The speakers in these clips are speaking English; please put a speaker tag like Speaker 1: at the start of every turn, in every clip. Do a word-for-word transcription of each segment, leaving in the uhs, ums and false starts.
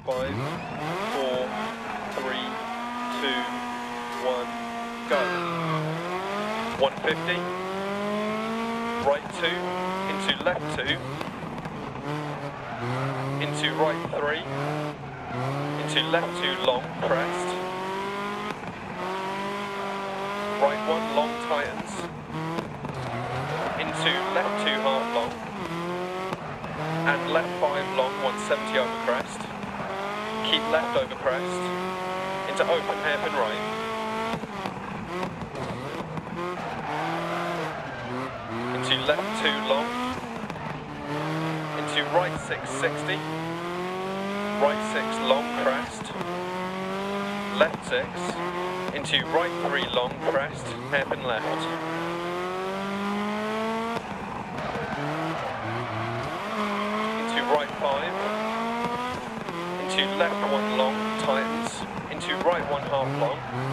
Speaker 1: five, four, three, two, one, go. one fifty, right two, into left two, into right three, into left two long, crest, right one long tightens, into left two half long, and left five long one seventy over crest, keep left over crest, into open hairpin right, into left two long, into right six sixty, right six long crest, left six, into right three long crest, hairpin left. Into right five, into left one long, tightens, into right one half long,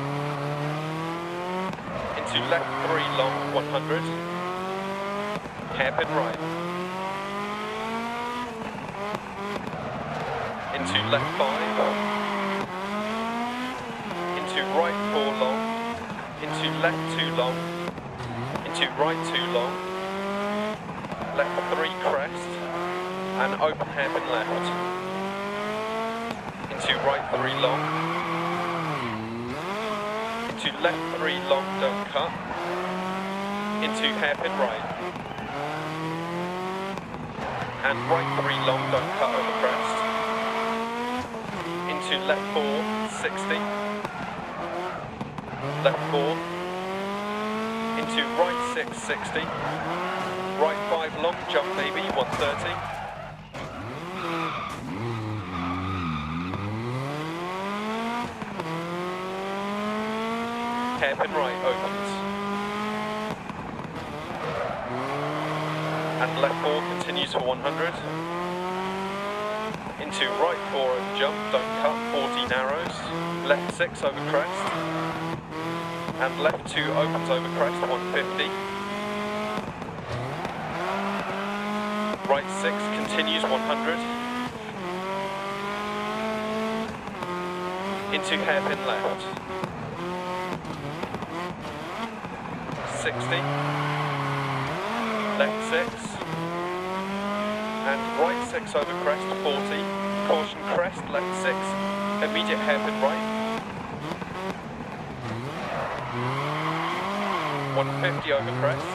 Speaker 1: into left three long, one hundred, hairpin right. Into left five, into right four long, into left two long, into right two long, left three crest, and open hairpin left, into right three long, into left three long, don't cut, into hairpin right, and right three long, don't cut over crest, into left four, sixty, left four, into right six, sixty, right five long, jump maybe, one thirty, hairpin right opens, and left four continues for one hundred, into right four and jump, don't cut, forty narrows, left six over crest, and left two opens over crest, one fifty, right six continues one hundred, into hairpin left, sixty, left six, and right six over crest, forty, caution crest, left six, immediate hairpin right, one fifty over crest,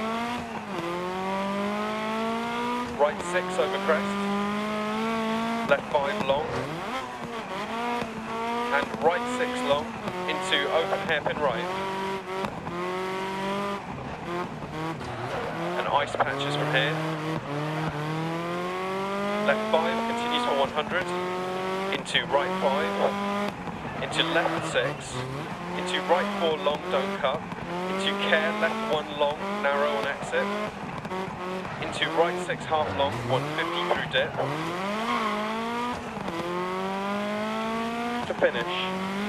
Speaker 1: right six over crest, left five long, and right six long, into open hairpin right, and ice patches from here, left five continues for one hundred, into right five, into left six, into right four long, don't cut, into care left one long, narrow on exit, into right six half long, one fifty through dip, to finish.